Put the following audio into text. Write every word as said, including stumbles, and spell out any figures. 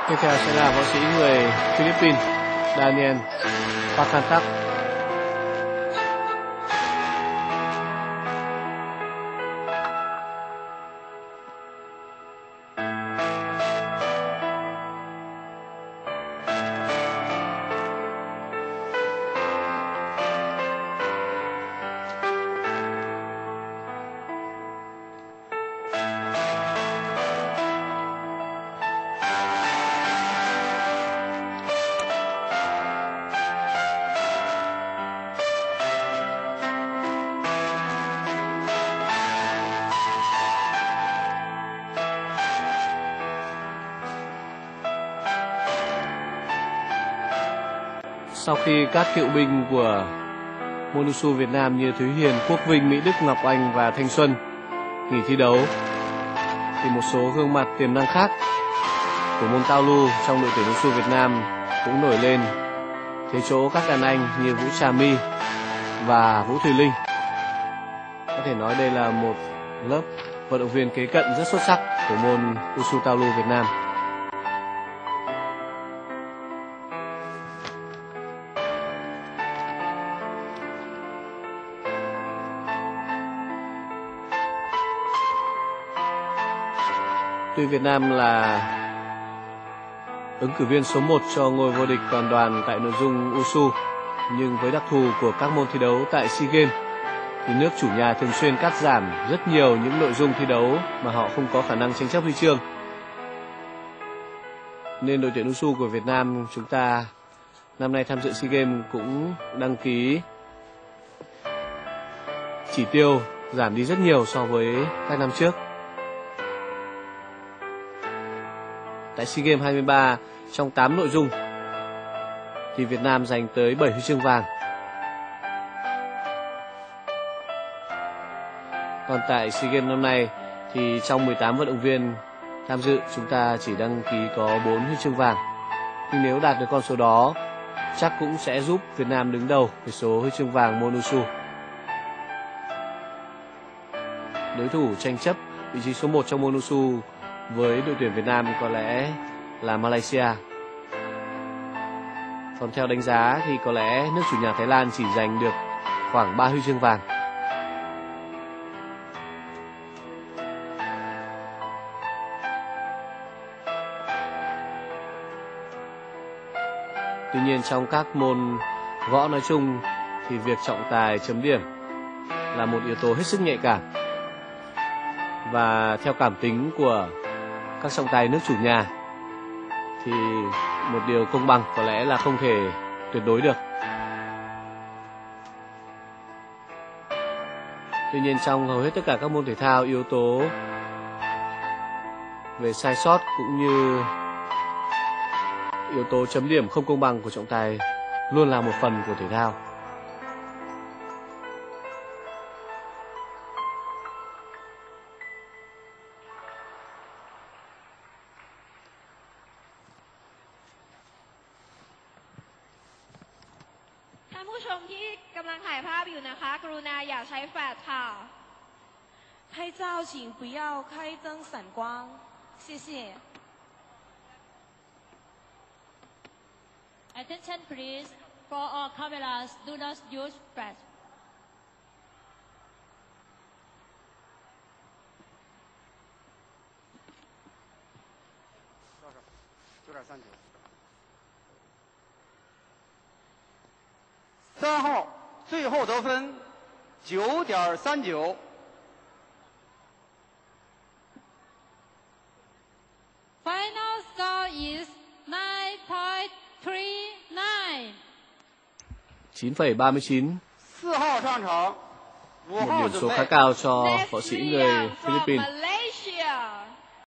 Tiếp theo sẽ là võ sĩ người Philippines Daniel Pacantak. Sau khi các cựu binh của môn Wushu Việt Nam như Thúy Hiền, Quốc Vinh, Mỹ Đức, Ngọc Anh và Thanh Xuân nghỉ thi đấu, thì một số gương mặt tiềm năng khác của môn Tao Lu trong đội tuyển Wushu Việt Nam cũng nổi lên thế chỗ các đàn anh như Vũ Trà My và Vũ Thùy Linh. Có thể nói đây là một lớp vận động viên kế cận rất xuất sắc của môn Wushu Tao Lu Việt Nam. Tuy Việt Nam là ứng cử viên số một cho ngôi vô địch toàn đoàn tại nội dung Wushu, nhưng với đặc thù của các môn thi đấu tại SEA Games thì nước chủ nhà thường xuyên cắt giảm rất nhiều những nội dung thi đấu mà họ không có khả năng tranh chấp huy chương. Nên đội tuyển Wushu của Việt Nam chúng ta năm nay tham dự SEA Games cũng đăng ký chỉ tiêu giảm đi rất nhiều so với các năm trước. Tại SEA Games hai mươi ba, trong tám nội dung thì Việt Nam giành tới bảy huy chương vàng. Còn tại SEA Games năm nay thì trong mười tám vận động viên tham dự, chúng ta chỉ đăng ký có bốn huy chương vàng. Nhưng nếu đạt được con số đó, chắc cũng sẽ giúp Việt Nam đứng đầu về số huy chương vàng môn Wushu. Đối thủ tranh chấp vị trí số một trong môn Wushu với đội tuyển Việt Nam có lẽ là Malaysia. Còn theo đánh giá thì có lẽ nước chủ nhà Thái Lan chỉ giành được khoảng ba huy chương vàng. Tuy nhiên trong các môn võ nói chung thì việc trọng tài chấm điểm là một yếu tố hết sức nhạy cảm. Và theo cảm tính của các trọng tài nước chủ nhà thì một điều công bằng có lẽ là không thể tuyệt đối được. Tuy nhiên trong hầu hết tất cả các môn thể thao, yếu tố về sai sót cũng như yếu tố chấm điểm không công bằng của trọng tài luôn là một phần của thể thao. Attention please, for all cameras, do not use flash. Ba号最后得分九点三九。 Final score is nine point three nine. chín phẩy ba mươi chín. Một điểm số khá cao cho võ sĩ người Philippines.